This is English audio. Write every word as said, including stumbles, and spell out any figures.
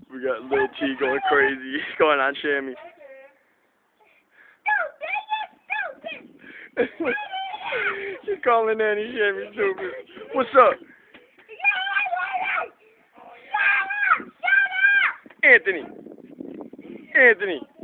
We got Lil T going crazy. Going on Chami. She's calling Nanny Chami stupid. What's up? Anthony. Anthony.